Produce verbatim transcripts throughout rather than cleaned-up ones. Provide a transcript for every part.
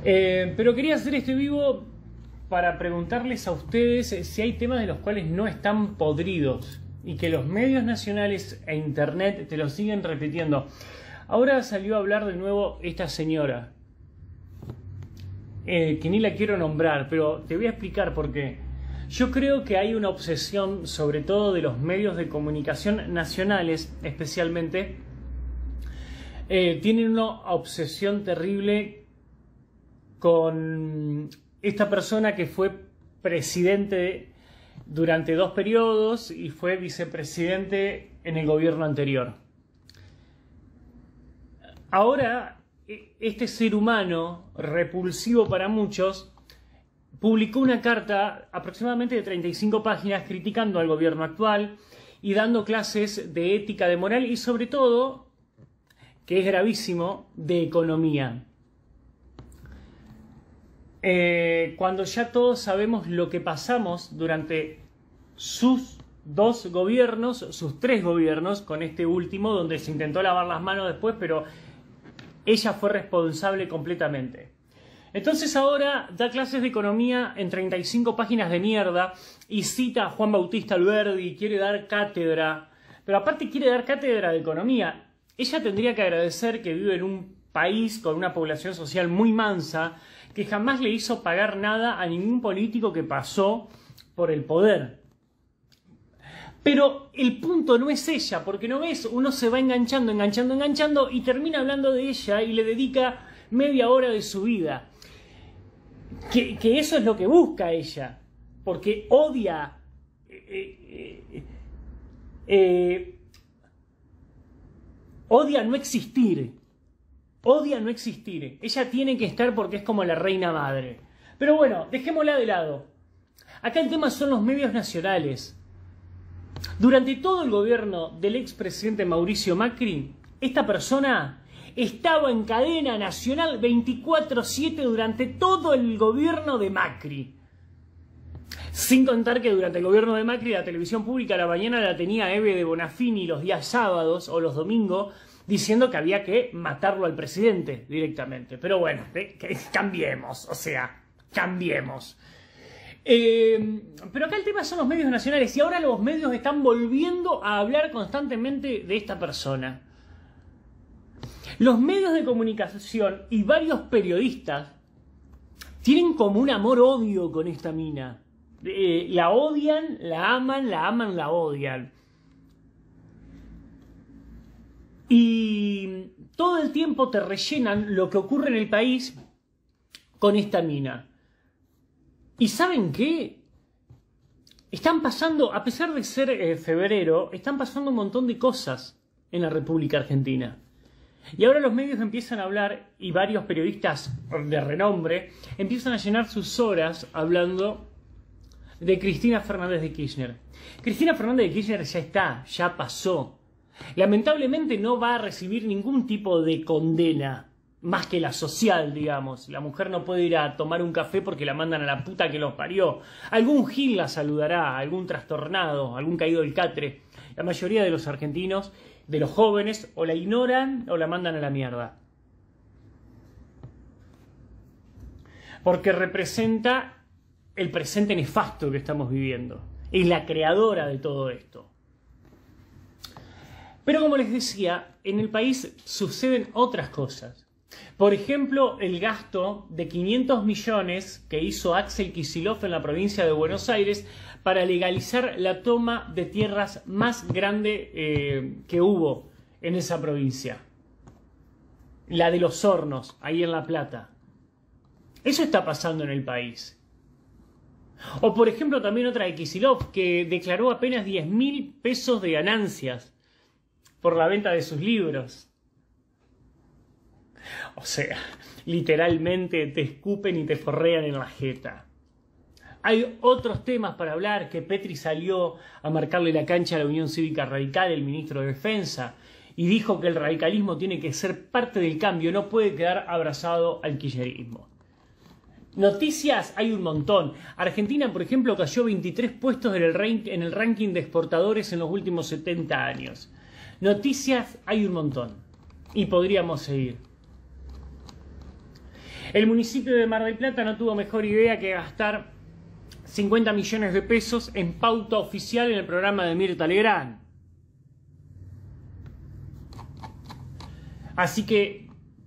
Eh, pero quería hacer este vivo para preguntarles a ustedes si hay temas de los cuales no están podridos y que los medios nacionales e internet te lo siguen repitiendo. Ahora salió a hablar de nuevo esta señora, eh, que ni la quiero nombrar, pero te voy a explicar por qué. Yo creo que hay una obsesión, sobre todo de los medios de comunicación nacionales, especialmente, eh, tienen una obsesión terrible con esta persona que fue presidente durante dos periodos y fue vicepresidente en el gobierno anterior. Ahora, este ser humano, repulsivo para muchos, publicó una carta aproximadamente de treinta y cinco páginas criticando al gobierno actual y dando clases de ética, de moral y sobre todo, que es gravísimo, de economía. Eh, cuando ya todos sabemos lo que pasamos durante sus dos gobiernos, sus tres gobiernos, con este último, donde se intentó lavar las manos después, pero ella fue responsable completamente. Entonces ahora da clases de economía en treinta y cinco páginas de mierda y cita a Juan Bautista Alberdi, quiere dar cátedra, pero aparte quiere dar cátedra de economía. Ella tendría que agradecer que vive en un país con una población social muy mansa, que jamás le hizo pagar nada a ningún político que pasó por el poder. Pero el punto no es ella, porque no ves, uno se va enganchando, enganchando, enganchando y termina hablando de ella y le dedica media hora de su vida. Que, que eso es lo que busca ella, porque odia, eh, eh, eh, odia no existir. Odia no existir. Ella tiene que estar porque es como la reina madre. Pero bueno, dejémosla de lado. Acá el tema son los medios nacionales. Durante todo el gobierno del expresidente Mauricio Macri, esta persona estaba en cadena nacional veinticuatro siete durante todo el gobierno de Macri. Sin contar que durante el gobierno de Macri la televisión pública a la mañana la tenía Eve de Bonafini los días sábados o los domingos, diciendo que había que matarlo al presidente directamente. Pero bueno, que, que cambiemos, o sea, cambiemos. Eh, pero acá el tema son los medios nacionales y ahora los medios están volviendo a hablar constantemente de esta persona. Los medios de comunicación y varios periodistas tienen como un amor-odio con esta mina. Eh, la odian, la aman, la aman, la odian. Y todo el tiempo te rellenan lo que ocurre en el país con esta mina. ¿Y saben qué? Están pasando, a pesar de ser eh, febrero, están pasando un montón de cosas en la República Argentina. Y ahora los medios empiezan a hablar, y varios periodistas de renombre empiezan a llenar sus horas hablando de Cristina Fernández de Kirchner. Cristina Fernández de Kirchner ya está, ya pasó. Lamentablemente no va a recibir ningún tipo de condena, más que la social, digamos. La mujer no puede ir a tomar un café porque la mandan a la puta que los parió. Algún gil la saludará, algún trastornado, algún caído del catre. La mayoría de los argentinos, de los jóvenes, o la ignoran o la mandan a la mierda. Porque representa el presente nefasto que estamos viviendo. Es la creadora de todo esto. Pero como les decía, en el país suceden otras cosas. Por ejemplo, el gasto de quinientos millones que hizo Axel Kicillof en la provincia de Buenos Aires para legalizar la toma de tierras más grande eh, que hubo en esa provincia. La de Los Hornos, ahí en La Plata. Eso está pasando en el país. O por ejemplo también otra de Kicillof, que declaró apenas diez mil pesos de ganancias por la venta de sus libros. O sea, literalmente te escupen y te forrean en la jeta. Hay otros temas para hablar, que Petri salió a marcarle la cancha a la Unión Cívica Radical, el ministro de Defensa, y dijo que el radicalismo tiene que ser parte del cambio, no puede quedar abrazado al kirchnerismo. Noticias hay un montón. Argentina, por ejemplo, cayó veintitrés puestos en el, rank, en el ranking de exportadores en los últimos setenta años. Noticias hay un montón. Y podríamos seguir. El municipio de Mar del Plata no tuvo mejor idea que gastar cincuenta millones de pesos en pauta oficial en el programa de Mirta Legrand. Así que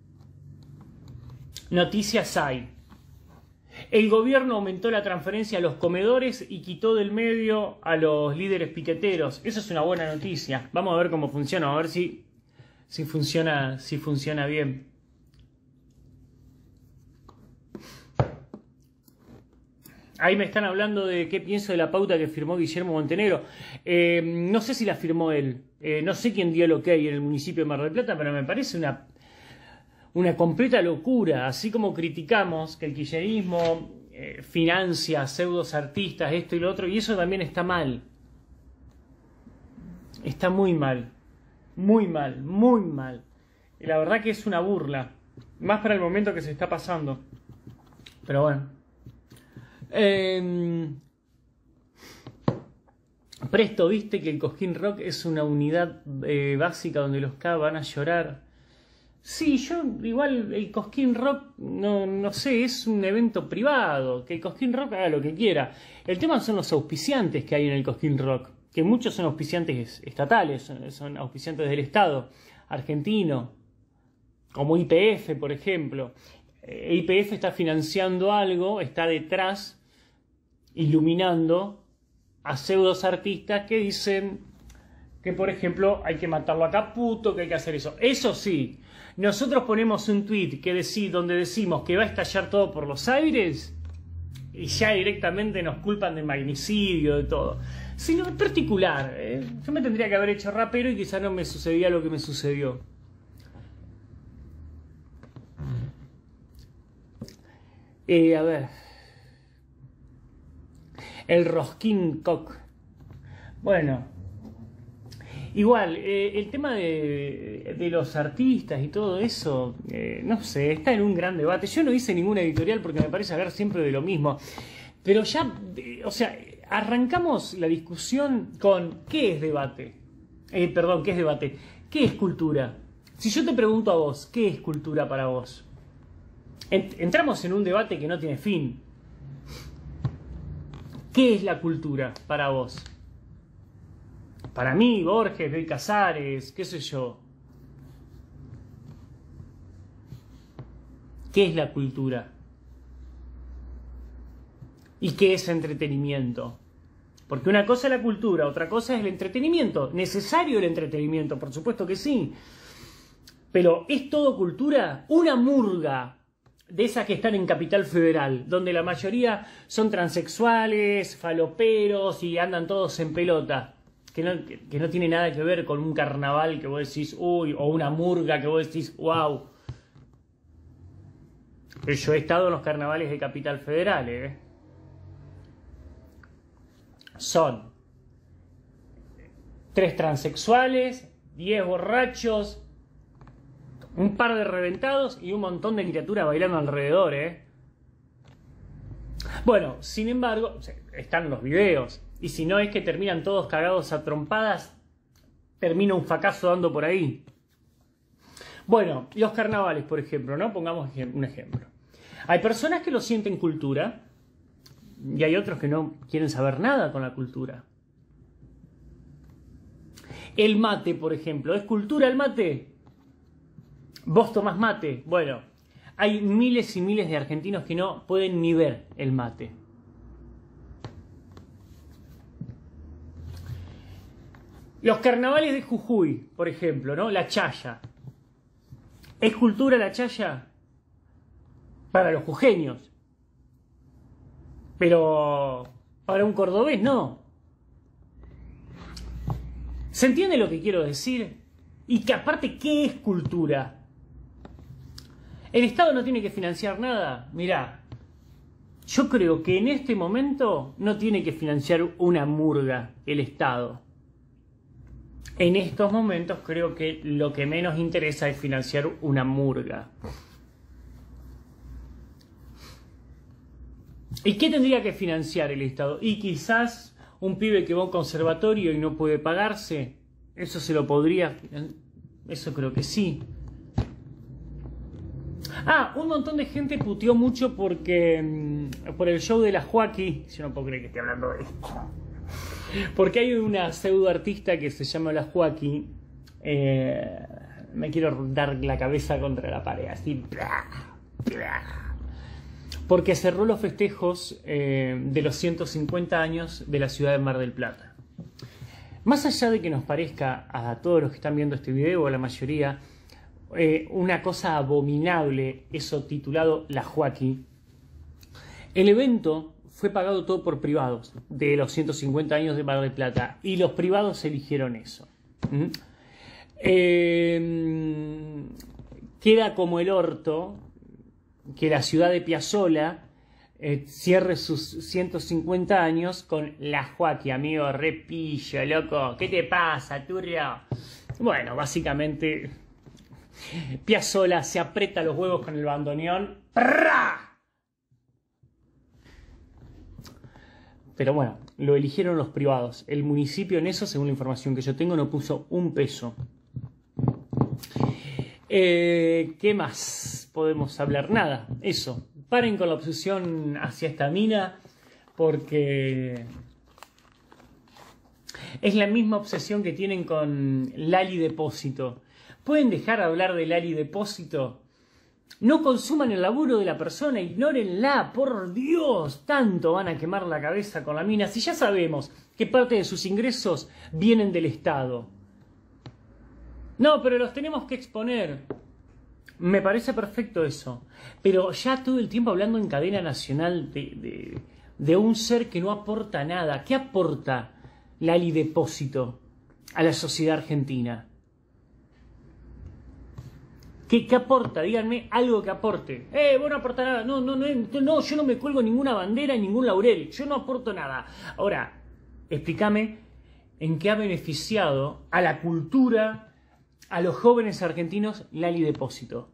noticias hay. El gobierno aumentó la transferencia a los comedores y quitó del medio a los líderes piqueteros. Eso es una buena noticia. Vamos a ver cómo funciona, a ver si, si, funciona, si funciona bien. Ahí me están hablando de qué pienso de la pauta que firmó Guillermo Montenegro. Eh, no sé si la firmó él. Eh, no sé quién dio el ok en el municipio de Mar del Plata, pero me parece una, una completa locura. Así como criticamos que el kirchnerismo eh, financia pseudos artistas, esto y lo otro, y eso también está mal. Está muy mal. Muy mal, muy mal. Y la verdad que es una burla. Más para el momento que se está pasando. Pero bueno. Eh, Presto, viste que el Cosquín Rock es una unidad eh, básica donde los K van a llorar. Sí, yo igual el Cosquín Rock, no, no sé, es un evento privado, que el Cosquín Rock haga lo que quiera. El tema son los auspiciantes que hay en el Cosquín Rock, que muchos son auspiciantes estatales, son, son auspiciantes del Estado argentino, como Y P F, por ejemplo. Eh, Y P F está financiando algo, está detrás, iluminando a pseudos artistas que dicen que, por ejemplo, hay que matarlo a Caputo, que hay que hacer eso. Eso sí, nosotros ponemos un tweet que deci- donde decimos que va a estallar todo por los aires y ya directamente nos culpan de magnicidio, de todo. Sino en particular, ¿eh? Yo me tendría que haber hecho rapero y quizá no me sucedía lo que me sucedió. Eh, a ver... El Rosquín Cock. Bueno, igual, eh, el tema de, de los artistas y todo eso, eh, no sé, está en un gran debate. Yo no hice ninguna editorial porque me parece hablar siempre de lo mismo. Pero ya, eh, o sea, arrancamos la discusión con ¿qué es debate? Eh, perdón, ¿qué es debate? ¿Qué es cultura? Si yo te pregunto a vos, ¿qué es cultura para vos? Ent- entramos en un debate que no tiene fin. ¿Qué es la cultura para vos? Para mí, Borges, Bel Casares, qué sé yo. ¿Qué es la cultura? ¿Y qué es entretenimiento? Porque una cosa es la cultura, otra cosa es el entretenimiento. ¿Necesario el entretenimiento? Por supuesto que sí. Pero ¿es todo cultura? Una murga de esas que están en Capital Federal, donde la mayoría son transexuales, faloperos y andan todos en pelota, que no, que, que no tiene nada que ver con un carnaval que vos decís, uy, o una murga que vos decís, wow. Pero yo he estado en los carnavales de Capital Federal, ¿eh? Son tres transexuales, diez borrachos, un par de reventados y un montón de criaturas bailando alrededor, ¿eh? Bueno, sin embargo, están los videos. Y si no es que terminan todos cagados a trompadas, termina un fracaso dando por ahí. Bueno, los carnavales, por ejemplo, ¿no? Pongamos un ejemplo. Hay personas que lo sienten cultura y hay otros que no quieren saber nada con la cultura. El mate, por ejemplo, ¿es cultura el mate? ¿Vos tomás mate? Bueno, hay miles y miles de argentinos que no pueden ni ver el mate. Los carnavales de Jujuy, por ejemplo, ¿no? La chaya. ¿Es cultura la chaya? Para los jujeños. Pero para un cordobés no. ¿Se entiende lo que quiero decir? Y que aparte, ¿qué es cultura? ¿El Estado no tiene que financiar nada? Mirá, yo creo que en este momento no tiene que financiar una murga el Estado. En estos momentos creo que lo que menos interesa es financiar una murga. ¿Y qué tendría que financiar el Estado? Y quizás un pibe que va a un conservatorio y no puede pagarse, eso se lo podría... Eso creo que sí. Ah, un montón de gente puteó mucho porque mmm, por el show de la Joaquí. Yo no puedo creer que esté hablando de esto. Porque hay una pseudo artista que se llama la Joaquí. Eh, me quiero dar la cabeza contra la pared, así. Porque cerró los festejos eh, de los ciento cincuenta años de la ciudad de Mar del Plata. Más allá de que nos parezca a todos los que están viendo este video, o a la mayoría, eh, una cosa abominable, eso titulado La Joaquí, el evento fue pagado todo por privados de los ciento cincuenta años de Mar del Plata, y los privados eligieron eso. ¿Mm? Eh, queda como el orto que la ciudad de Piazzolla eh, cierre sus ciento cincuenta años con la Joaquí, amigo, repillo, loco. ¿Qué te pasa, turro? Bueno, básicamente Piazzolla se aprieta los huevos con el bandoneón. ¡Prrra! Pero bueno, lo eligieron los privados. El municipio en eso, según la información que yo tengo, no puso un peso. Eh, ¿Qué más podemos hablar? Nada, eso. Paren con la obsesión hacia esta mina, porque es la misma obsesión que tienen con Lali Depósito. ¿Pueden dejar de hablar de Lali Depósito? No consuman el laburo de la persona, ignórenla, por Dios. Tanto van a quemar la cabeza con la mina, si ya sabemos que parte de sus ingresos vienen del Estado. No, pero los tenemos que exponer. Me parece perfecto eso. Pero ya todo el tiempo hablando en cadena nacional de, de, de un ser que no aporta nada. ¿Qué aporta Lali Depósito a la sociedad argentina? ¿Qué, qué aporta? Díganme algo que aporte. Eh, vos no aporta nada. No, no, no, no, yo no me cuelgo ninguna bandera, ningún laurel. Yo no aporto nada. Ahora, explícame en qué ha beneficiado a la cultura, a los jóvenes argentinos, Lali Depósito.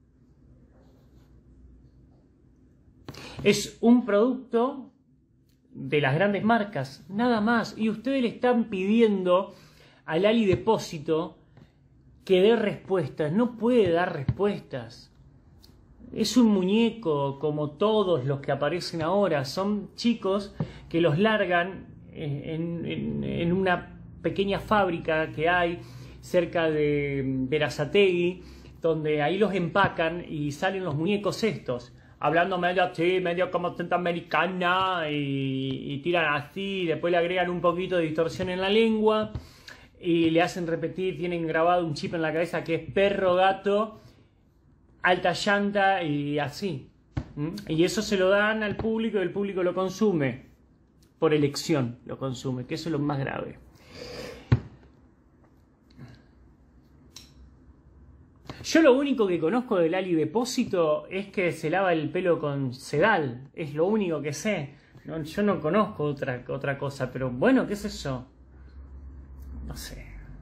Es un producto de las grandes marcas, nada más. Y ustedes le están pidiendo a Lali Depósito que dé respuestas. No puede dar respuestas. Es un muñeco como todos los que aparecen ahora. Son chicos que los largan en, en, en una pequeña fábrica que hay cerca de Berazategui, donde ahí los empacan y salen los muñecos estos, hablando medio así, medio como centroamericana, y, y tiran así, y después le agregan un poquito de distorsión en la lengua, y le hacen repetir, tienen grabado un chip en la cabeza que es perro, gato, alta llanta y así. ¿Mm? Y eso se lo dan al público y el público lo consume, por elección lo consume, que eso es lo más grave. Yo lo único que conozco de Lali Depósito es que se lava el pelo con sedal. Es lo único que sé. No, yo no conozco otra, otra cosa. Pero bueno, ¿qué es eso? No sé.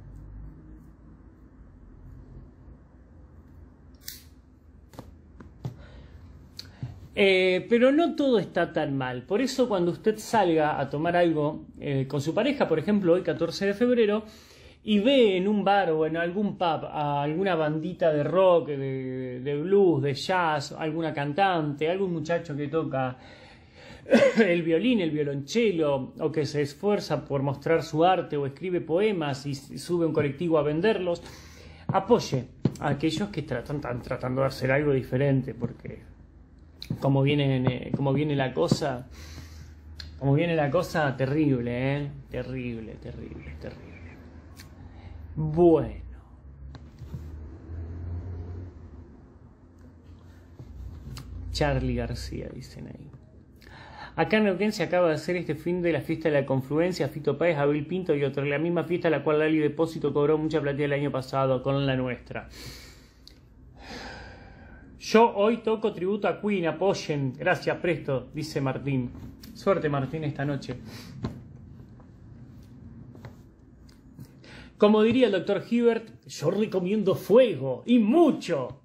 Eh, pero no todo está tan mal. Por eso cuando usted salga a tomar algo eh, con su pareja, por ejemplo hoy catorce de febrero, y ve en un bar o en algún pub a alguna bandita de rock, de, de blues, de jazz, alguna cantante, algún muchacho que toca el violín, el violonchelo, o que se esfuerza por mostrar su arte o escribe poemas y sube un colectivo a venderlos, apoye a aquellos que tratan, están tratando de hacer algo diferente, porque como viene, como viene la cosa, como viene la cosa, terrible, ¿eh? Terrible, terrible, terrible. Bueno. Charlie García, dicen ahí. Acá en Neuquén se acaba de hacer este fin de la fiesta de la confluencia, Fito Páez, Abel Pinto y otro. La misma fiesta a la cual Lali Depósito cobró mucha platilla el año pasado con la nuestra. Yo hoy toco tributo a Queen, apoyen. Gracias, Presto, dice Martín. Suerte, Martín, esta noche. Como diría el doctor Hibbert, yo recomiendo fuego, y mucho.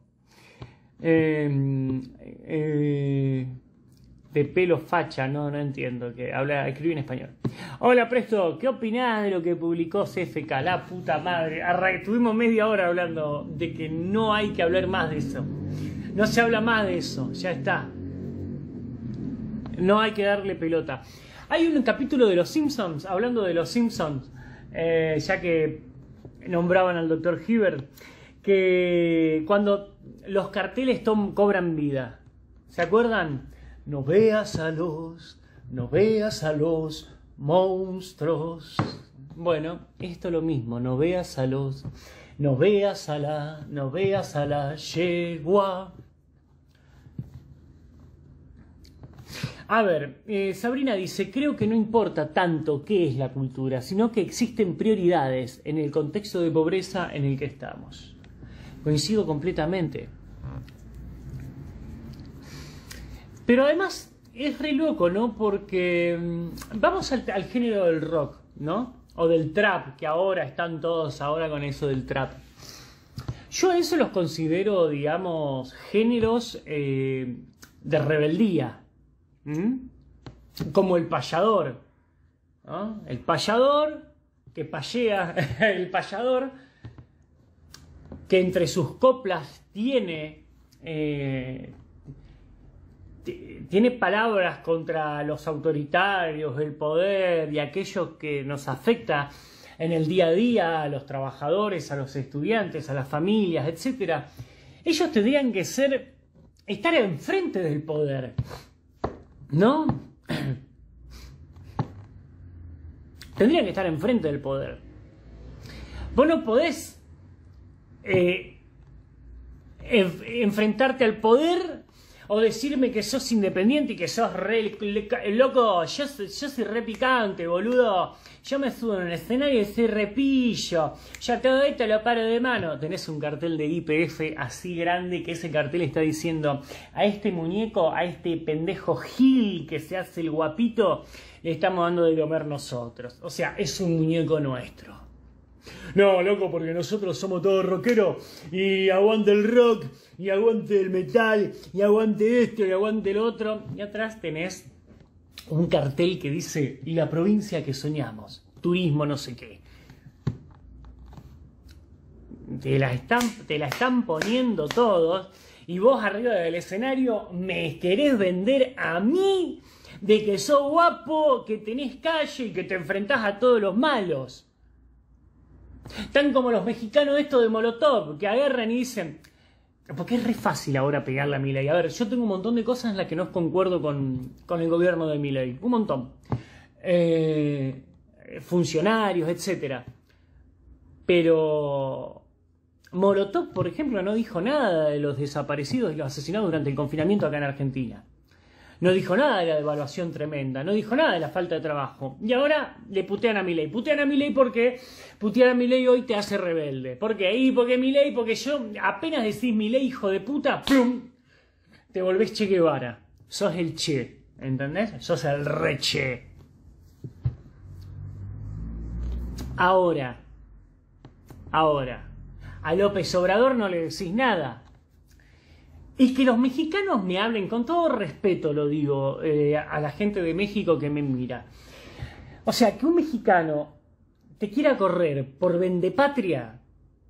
Eh, eh, de pelo facha, no, no entiendo, que habla, escribe en español. Hola Presto, ¿qué opinás de lo que publicó C F K? La puta madre, estuvimos media hora hablando de que no hay que hablar más de eso. No se habla más de eso, ya está. No hay que darle pelota. Hay un capítulo de Los Simpsons, hablando de Los Simpsons, eh, ya que nombraban al doctor Hibbert, que cuando los carteles tom, cobran vida, ¿se acuerdan? No veas a los, no veas a los monstruos. Bueno, esto es lo mismo, no veas a los, no veas a la, no veas a la yegua. A ver, eh, Sabrina dice, creo que no importa tanto qué es la cultura, sino que existen prioridades en el contexto de pobreza en el que estamos. Coincido completamente. Pero además es re loco, ¿no? Porque mmm, vamos al, al género del rock, ¿no? O del trap, que ahora están todos ahora con eso del trap. Yo eso los considero, digamos, géneros eh, de rebeldía. ¿Mm? Como el payador, ¿no? El payador que payea, el payador que entre sus coplas tiene eh, tiene palabras contra los autoritarios, el poder y aquello que nos afecta en el día a día, a los trabajadores, a los estudiantes, a las familias, etcétera. Ellos tendrían que ser, estar enfrente del poder, ¿no? Tendrían que estar enfrente del poder. Vos no podés eh, enf enfrentarte al poder o decirme que sos independiente y que sos re loco. Yo, yo soy re picante, boludo. Yo me subo en el escenario y soy repillo. Ya todo esto lo paro de mano. Tenés un cartel de I P F así grande que ese cartel está diciendo: a este muñeco, a este pendejo Gil que se hace el guapito, le estamos dando de comer nosotros. O sea, es un muñeco nuestro. No, loco, porque nosotros somos todos rockeros y aguante el rock, y aguante el metal, y aguante esto, y aguante el otro. Y atrás tenés un cartel que dice: y la provincia que soñamos, turismo no sé qué. Te la están, te la están poniendo todos, y vos arriba del escenario me querés vender a mí de que sos guapo, que tenés calle y que te enfrentás a todos los malos. Tan como los mexicanos estos de Molotov, que agarran y dicen, porque es re fácil ahora pegarle a Milei. A ver, yo tengo un montón de cosas en las que no concuerdo con, con el gobierno de Milei. Un montón. Eh, funcionarios, etcétera. Pero Molotov, por ejemplo, no dijo nada de los desaparecidos y los asesinados durante el confinamiento acá en Argentina. No dijo nada de la devaluación tremenda, no dijo nada de la falta de trabajo. Y ahora le putean a Milei. Putean a Milei porque putear a Milei hoy te hace rebelde. ¿Por qué? Y porque Milei, porque yo apenas decís Milei, hijo de puta, ¡plum! Te volvés Che Guevara. Sos el Che, ¿entendés? Sos el re Che. Ahora, ahora, a López Obrador no le decís nada. Y que los mexicanos me hablen, con todo respeto lo digo, eh, a la gente de México que me mira. O sea, que un mexicano te quiera correr por vendepatria,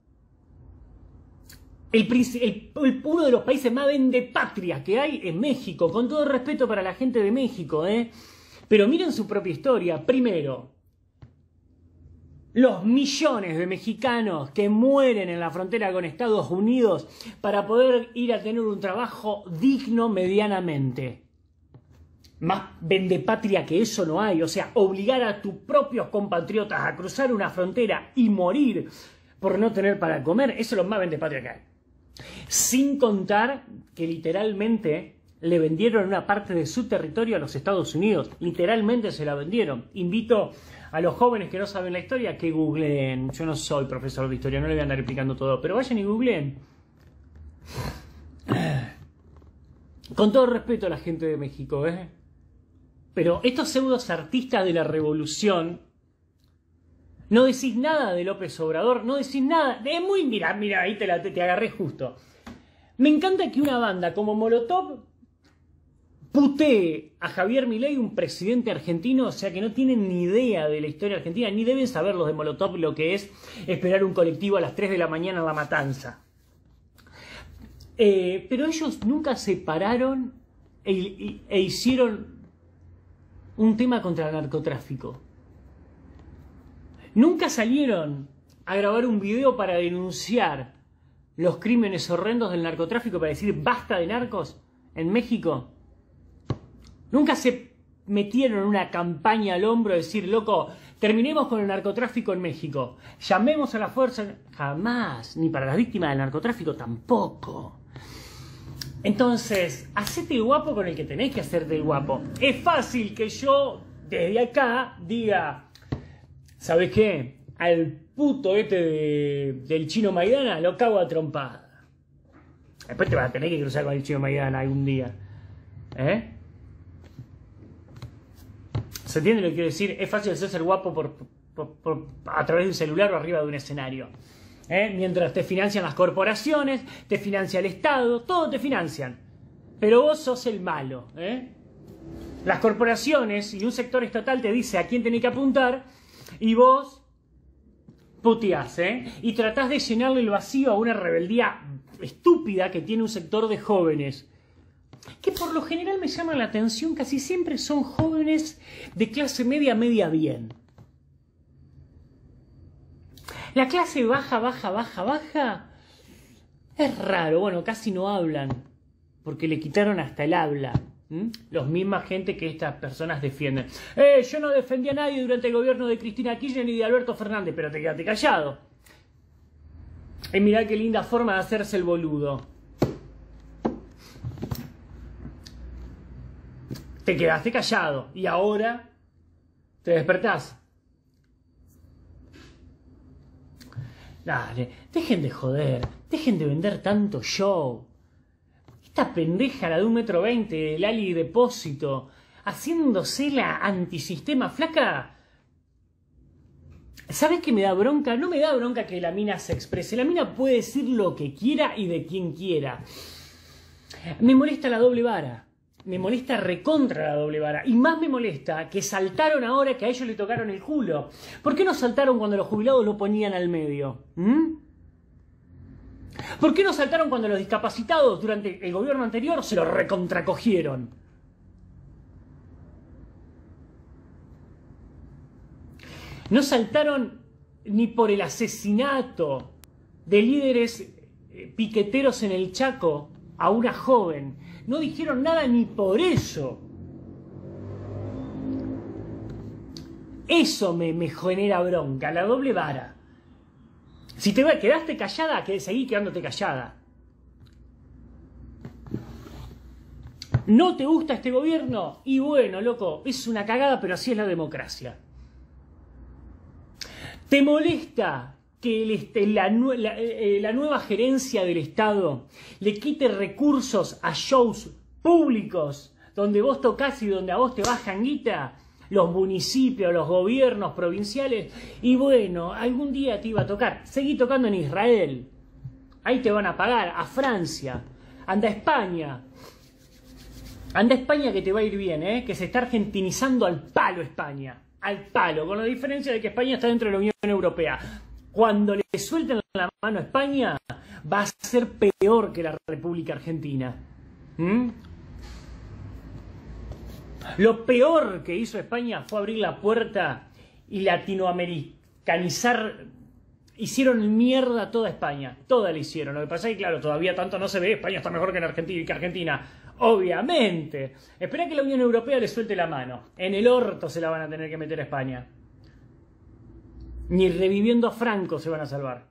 el, el, el, uno de los países más vendepatrias que hay es México, con todo respeto para la gente de México, ¿eh? Pero miren su propia historia. Primero, los millones de mexicanos que mueren en la frontera con Estados Unidos para poder ir a tener un trabajo digno medianamente. Más vendepatria que eso no hay. O sea, obligar a tus propios compatriotas a cruzar una frontera y morir por no tener para comer, eso es lo más vendepatria que hay. Sin contar que literalmente le vendieron una parte de su territorio a los Estados Unidos. Literalmente se la vendieron. Invito a los jóvenes que no saben la historia que googleen. Yo no soy profesor de historia, no le voy a andar explicando todo, pero vayan y googleen. Con todo respeto a la gente de México, ¿eh? Pero estos pseudos artistas de la revolución, no decís nada de López Obrador, no decís nada. Es muy, mira, mira, ahí te, la, te, te agarré justo. Me encanta que una banda como Molotov putee a Javier Milei, un presidente argentino, o sea que no tienen ni idea de la historia argentina, ni deben saber los de Molotov lo que es esperar un colectivo a las tres de la mañana en La Matanza. Eh, pero ellos nunca se pararon e, e, e hicieron un tema contra el narcotráfico. Nunca salieron a grabar un video para denunciar los crímenes horrendos del narcotráfico, para decir basta de narcos en México. Nunca se metieron en una campaña al hombro de decir, loco, terminemos con el narcotráfico en México, llamemos a la fuerza. Jamás, ni para las víctimas del narcotráfico tampoco. Entonces, hacete guapo con el que tenés que hacerte guapo. Es fácil que yo, desde acá, diga, ¿sabes qué? Al puto este de, del Chino Maidana lo cago a trompada. Después te vas a tener que cruzar con el Chino Maidana algún día. ¿Eh? ¿Se entiende lo que quiero decir? Es fácil hacerse el guapo por, por, por, a través de un celular o arriba de un escenario. ¿Eh? Mientras te financian las corporaciones, te financia el Estado, todo te financian. Pero vos sos el malo. ¿Eh? Las corporaciones y un sector estatal te dice a quién tenés que apuntar y vos puteás, ¿eh? Y tratás de llenarle el vacío a una rebeldía estúpida que tiene un sector de jóvenes. Que por lo general me llaman la atención, casi siempre son jóvenes de clase media, media bien. La clase baja, baja, baja, baja, es raro, bueno, casi no hablan, porque le quitaron hasta el habla. ¿Mm? Los misma gente que estas personas defienden. Eh, yo no defendí a nadie durante el gobierno de Cristina Kirchner ni de Alberto Fernández, pero te quedaste callado. Y mirá qué linda forma de hacerse el boludo. Te quedaste callado y ahora te despertás. Dale, dejen de joder, dejen de vender tanto show. Esta pendeja, la de un metro veinte, el Ali Depósito, haciéndose la antisistema, flaca. ¿Sabes qué me da bronca? No me da bronca que la mina se exprese. La mina puede decir lo que quiera y de quien quiera. Me molesta la doble vara. Me molesta recontra la doble vara. Y más me molesta que saltaron ahora que a ellos le tocaron el culo. ¿Por qué no saltaron cuando los jubilados lo ponían al medio? ¿Mm? ¿Por qué no saltaron cuando los discapacitados durante el gobierno anterior se lo recontracogieron? No saltaron ni por el asesinato de líderes piqueteros en el Chaco a una joven. No dijeron nada ni por eso. Eso me, me genera bronca, la doble vara. Si te quedaste callada, que seguí quedándote callada. ¿No te gusta este gobierno? Y bueno, loco, es una cagada, pero así es la democracia. ¿Te molesta que el, este, la, la, eh, la nueva gerencia del Estado le quite recursos a shows públicos donde vos tocás y donde a vos te bajan guita? Los municipios, los gobiernos provinciales. Y bueno, algún día te iba a tocar. Seguí tocando en Israel. Ahí te van a pagar. A Francia. Anda a España. Anda a España que te va a ir bien, ¿eh? Que se está argentinizando al palo España. Al palo. Con la diferencia de que España está dentro de la Unión Europea. Cuando le suelten la mano a España, va a ser peor que la República Argentina. ¿Mm? Lo peor que hizo España fue abrir la puerta y latinoamericanizar. Hicieron mierda a toda España. Toda la hicieron. Lo que pasa es que, claro, todavía tanto no se ve. España está mejor que en Argentina, que Argentina. Obviamente. Espera que la Unión Europea le suelte la mano. En el orto se la van a tener que meter a España. Ni reviviendo a Franco se van a salvar.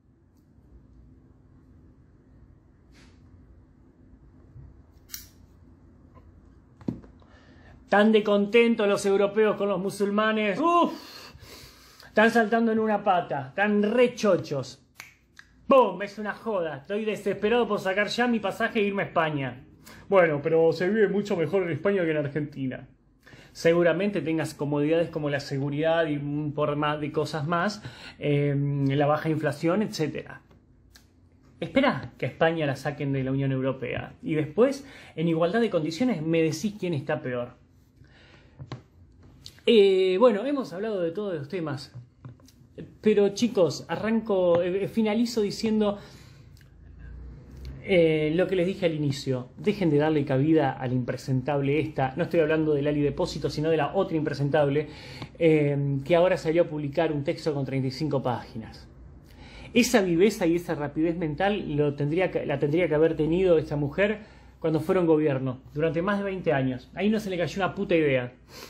Tan de contentos los europeos con los musulmanes. Uf, están saltando en una pata. Están re chochos. ¡Bum! Es una joda. Estoy desesperado por sacar ya mi pasaje e irme a España. Bueno, pero se vive mucho mejor en España que en Argentina. Seguramente tengas comodidades como la seguridad y un por más de cosas más, eh, la baja inflación, etcétera. Espera que a España la saquen de la Unión Europea y después, en igualdad de condiciones, me decís quién está peor. Eh, bueno, hemos hablado de todos los temas, pero chicos, arranco, eh, finalizo diciendo, Eh, lo que les dije al inicio, dejen de darle cabida a la impresentable esta, no estoy hablando del Ali Depósito, sino de la otra impresentable, eh, que ahora salió a publicar un texto con treinta y cinco páginas. Esa viveza y esa rapidez mental lo tendría que, la tendría que haber tenido esta mujer cuando fueron gobierno, durante más de veinte años. Ahí no se le cayó una puta idea.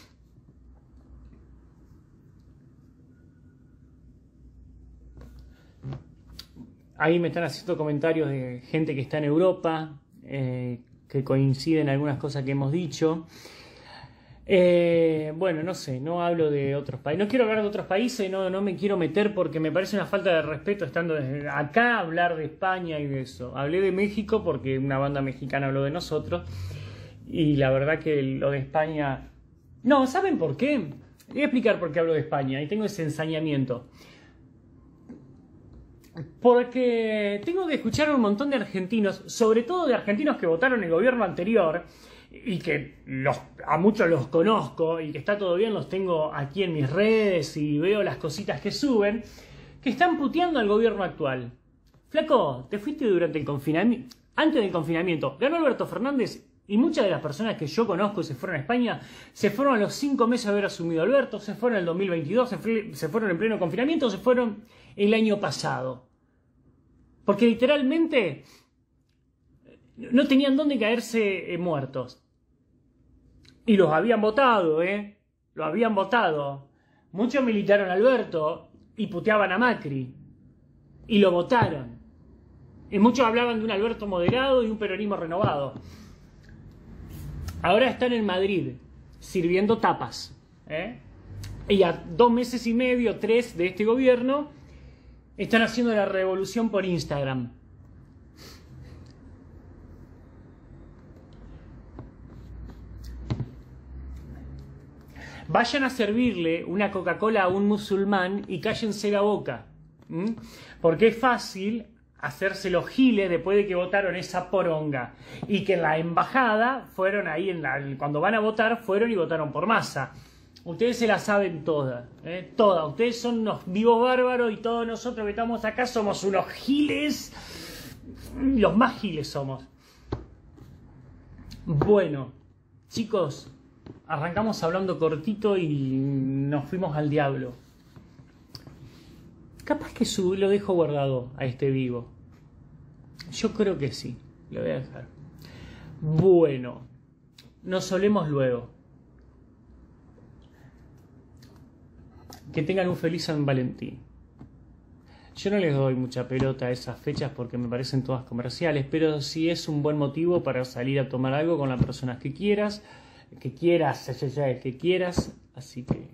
Ahí me están haciendo comentarios de gente que está en Europa, eh, que coinciden algunas cosas que hemos dicho. Eh, bueno, no sé, no hablo de otros países. No quiero hablar de otros países, no, no me quiero meter porque me parece una falta de respeto estando desde acá hablar de España y de eso. Hablé de México porque una banda mexicana habló de nosotros. Y la verdad que lo de España... No, ¿saben por qué? Voy a explicar por qué hablo de España y tengo ese ensañamiento. Porque tengo que escuchar a un montón de argentinos, sobre todo de argentinos que votaron el gobierno anterior y que los, a muchos los conozco y que está todo bien, los tengo aquí en mis redes y veo las cositas que suben, que están puteando al gobierno actual. Flaco, te fuiste durante el confinamiento, antes del confinamiento, ganó Alberto Fernández y muchas de las personas que yo conozco y se fueron a España se fueron a los cinco meses de haber asumido Alberto, se fueron en el dos mil veintidós, se, fue, se fueron en pleno confinamiento, se fueron el año pasado. Porque literalmente no tenían dónde caerse eh, muertos. Y los habían votado, ¿eh? Lo habían votado. Muchos militaron a Alberto y puteaban a Macri. Y lo votaron. Y muchos hablaban de un Alberto moderado y un peronismo renovado. Ahora están en Madrid, sirviendo tapas, ¿eh? Y a dos meses y medio, tres de este gobierno, están haciendo la revolución por Instagram. Vayan a servirle una Coca-Cola a un musulmán y cállense la boca. ¿Mm? Porque es fácil hacerse los giles después de que votaron esa poronga. Y que en la embajada fueron ahí, en la, cuando van a votar, fueron y votaron por Massa. Ustedes se la saben todas, ¿eh? Todas. Ustedes son unos vivos bárbaros y todos nosotros que estamos acá somos unos giles. Los más giles somos. Bueno, chicos, arrancamos hablando cortito y nos fuimos al diablo. Capaz que su, lo dejo guardado a este vivo. Yo creo que sí, lo voy a dejar. Bueno, nos solemos luego. Que tengan un feliz San Valentín. Yo no les doy mucha pelota a esas fechas porque me parecen todas comerciales, pero si es un buen motivo para salir a tomar algo con las personas que quieras, que quieras, ya, ya, ya, que quieras, así que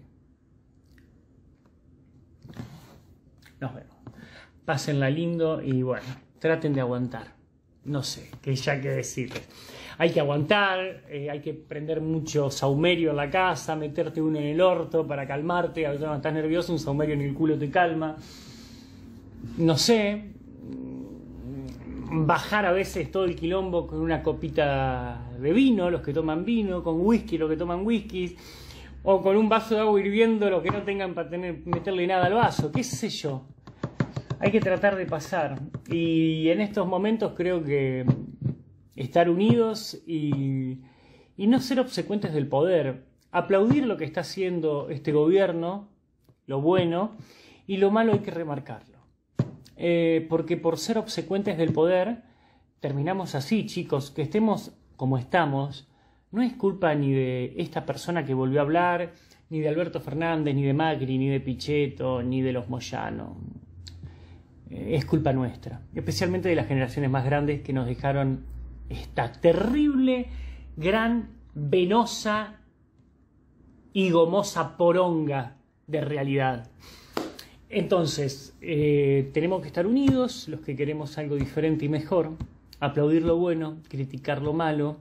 nos vemos. Pásenla lindo y bueno, traten de aguantar. No sé, que ya que decirles. Hay que aguantar, eh, hay que prender mucho saumerio en la casa, meterte uno en el orto para calmarte. A veces cuando estás nervioso, un saumerio en el culo te calma. No sé, bajar a veces todo el quilombo con una copita de vino, los que toman vino, con whisky, los que toman whisky, o con un vaso de agua hirviendo, los que no tengan para tener, meterle nada al vaso, qué sé yo. Hay que tratar de pasar. Y en estos momentos creo que estar unidos y, y no ser obsecuentes del poder. Aplaudir lo que está haciendo este gobierno, lo bueno, y lo malo hay que remarcarlo. Eh, porque por ser obsecuentes del poder, terminamos así, chicos. Que estemos como estamos, no es culpa ni de esta persona que volvió a hablar, ni de Alberto Fernández, ni de Macri, ni de Pichetto, ni de los Moyano. Es culpa nuestra, especialmente de las generaciones más grandes que nos dejaron esta terrible, gran, venosa y gomosa poronga de realidad. Entonces, eh, tenemos que estar unidos, los que queremos algo diferente y mejor, aplaudir lo bueno, criticar lo malo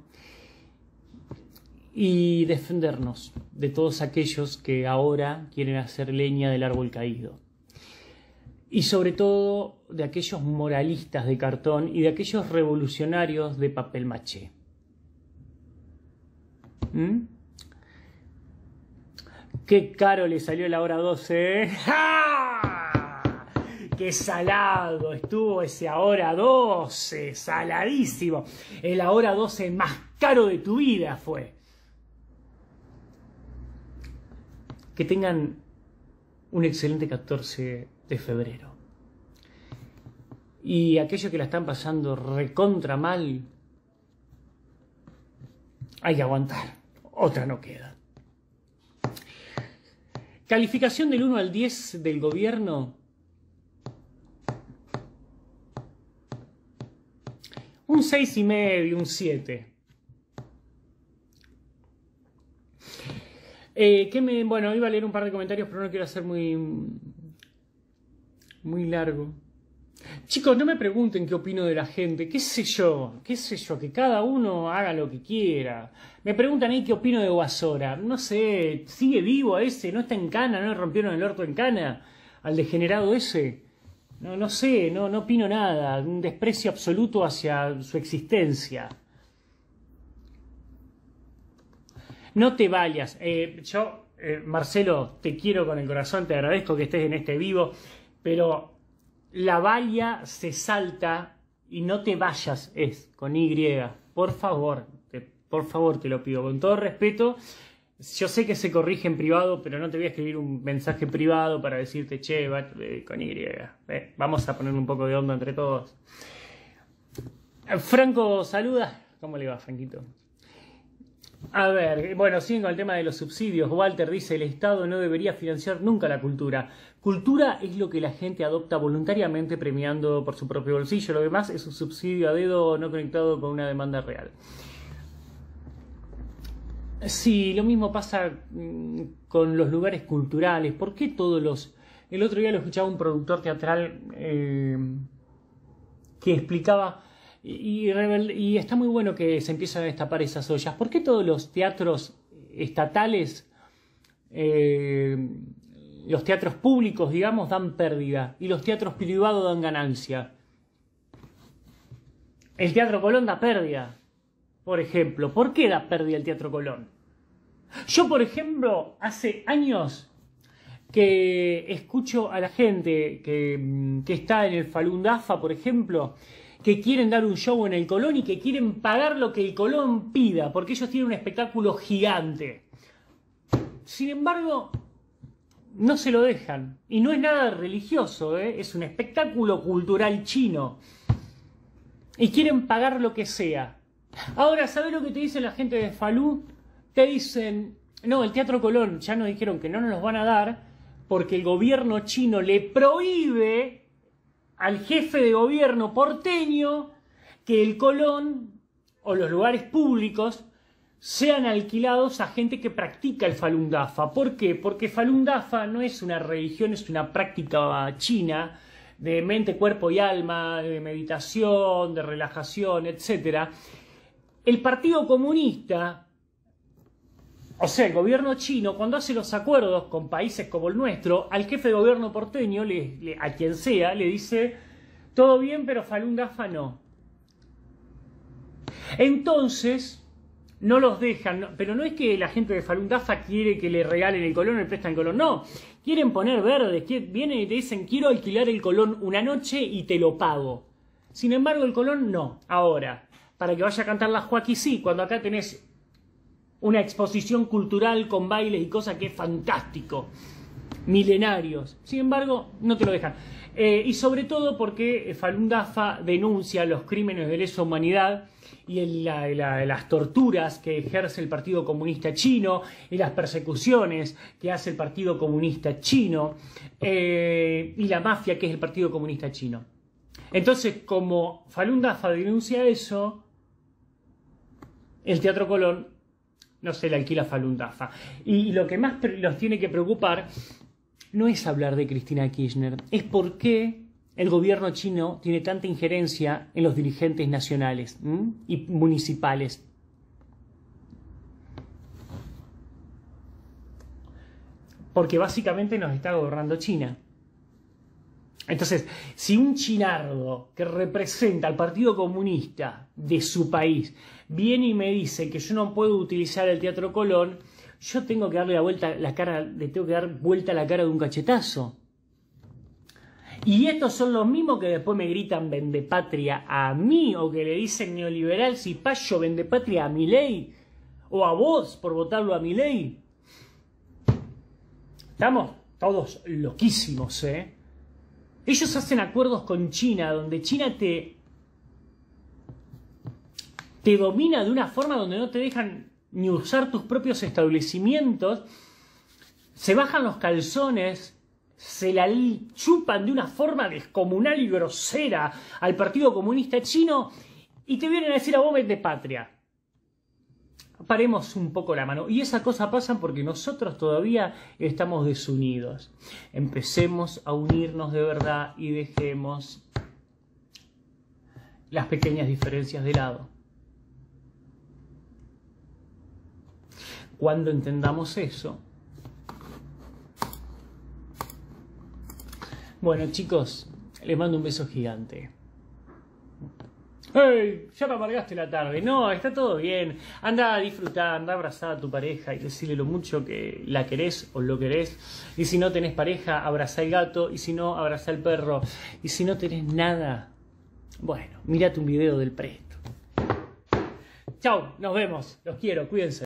y defendernos de todos aquellos que ahora quieren hacer leña del árbol caído. Y sobre todo de aquellos moralistas de cartón y de aquellos revolucionarios de papel maché. ¿Mm? Qué caro le salió la hora doce, ¿eh? ¡Ja! qué salado estuvo ese Ahora doce, saladísimo. El Ahora doce más caro de tu vida fue. Que tengan un excelente catorce de febrero. Y aquellos que la están pasando recontra mal, hay que aguantar. Otra no queda. Calificación del uno al diez del gobierno. Un seis y medio, un siete. Eh, ¿qué me, bueno, iba a leer un par de comentarios, pero no quiero hacer muy, muy largo. Chicos, no me pregunten qué opino de la gente, qué sé yo, qué sé yo, que cada uno haga lo que quiera. Me preguntan ahí qué opino de Guasora, no sé, ¿sigue vivo a ese? ¿No está en cana? ¿No le rompieron el orto en cana al degenerado ese? No, no sé, no, no opino nada, un desprecio absoluto hacia su existencia. No te vayas, eh, yo, eh, Marcelo, te quiero con el corazón, te agradezco que estés en este vivo, pero la valla se salta y no te vayas, es con Y, por favor, te, por favor te lo pido, con todo respeto. Yo sé que se corrige en privado, pero no te voy a escribir un mensaje privado para decirte, che, va, eh, con Y, eh, vamos a poner un poco de onda entre todos. Franco saluda, ¿cómo le va, Franquito? A ver, bueno, siguen con el tema de los subsidios. Walter dice, el Estado no debería financiar nunca la cultura. Cultura es lo que la gente adopta voluntariamente premiando por su propio bolsillo. Lo demás es un subsidio a dedo no conectado con una demanda real. Sí, lo mismo pasa con los lugares culturales. ¿Por qué todos los...? El otro día lo escuchaba un productor teatral eh, que explicaba... Y, y está muy bueno que se empiezan a destapar esas ollas. ¿Por qué todos los teatros estatales, eh, los teatros públicos, digamos, dan pérdida y los teatros privados dan ganancia? El Teatro Colón da pérdida, por ejemplo. ¿Por qué da pérdida el Teatro Colón? Yo, por ejemplo, hace años que escucho a la gente que, que está en el Falun Dafa, por ejemplo, que quieren dar un show en el Colón y que quieren pagar lo que el Colón pida, porque ellos tienen un espectáculo gigante. Sin embargo, no se lo dejan. Y no es nada religioso, ¿eh? Es un espectáculo cultural chino. Y quieren pagar lo que sea. Ahora, ¿sabés lo que te dice la gente de Falun? Te dicen, no, el Teatro Colón, ya nos dijeron que no nos los van a dar, porque el gobierno chino le prohíbe al jefe de gobierno porteño que el Colón o los lugares públicos sean alquilados a gente que practica el Falun Dafa. ¿Por qué? Porque Falun Dafa no es una religión, es una práctica china de mente, cuerpo y alma, de meditación, de relajación, etcétera. El Partido Comunista, o sea, el gobierno chino, cuando hace los acuerdos con países como el nuestro, al jefe de gobierno porteño, le, le, a quien sea, le dice, todo bien, pero Falun Dafa no. Entonces, no los dejan, no, pero no es que la gente de Falun Dafa quiere que le regalen el Colón o le prestan el Colón, no. Quieren poner verdes, vienen y te dicen, quiero alquilar el Colón una noche y te lo pago. Sin embargo, el Colón no. Ahora, para que vaya a cantar la Joaquí, sí, cuando acá tenés una exposición cultural con bailes y cosas que es fantástico, milenarios. Sin embargo, no te lo dejan. Eh, y sobre todo porque Falun Dafa denuncia los crímenes de lesa humanidad y el, la, la, las torturas que ejerce el Partido Comunista Chino y las persecuciones que hace el Partido Comunista Chino eh, y la mafia que es el Partido Comunista Chino. Entonces, como Falun Dafa denuncia eso, el Teatro Colón no se le alquila Falun Dafa. Y lo que más los tiene que preocupar no es hablar de Cristina Kirchner, es por qué el gobierno chino tiene tanta injerencia en los dirigentes nacionales ¿m? y municipales. Porque básicamente nos está gobernando China. Entonces, si un chinardo que representa al Partido Comunista de su país viene y me dice que yo no puedo utilizar el Teatro Colón, yo tengo que darle la vuelta la cara, le tengo que dar vuelta a la cara de un cachetazo. Y estos son los mismos que después me gritan vendepatria a mí, o que le dicen neoliberal cipayo vendepatria a Milei, o a vos por votarlo a Milei. Estamos todos loquísimos, ¿eh? Ellos hacen acuerdos con China, donde China te, te domina de una forma donde no te dejan ni usar tus propios establecimientos, se bajan los calzones, se la chupan de una forma descomunal y grosera al Partido Comunista Chino y te vienen a decir a vos vende patria. Paremos un poco la mano. Y esa cosa pasa porque nosotros todavía estamos desunidos. Empecemos a unirnos de verdad y dejemos las pequeñas diferencias de lado. Cuando entendamos eso, bueno, chicos, les mando un beso gigante. ¡Hey! Ya me amargaste la tarde. No, está todo bien. Anda a disfrutar, anda a abrazar a tu pareja y decirle lo mucho que la querés o lo querés. Y si no tenés pareja, abrazá al gato. Y si no, abrazá al perro. Y si no tenés nada, bueno, mírate un video del Presto. Chau, nos vemos. Los quiero, cuídense.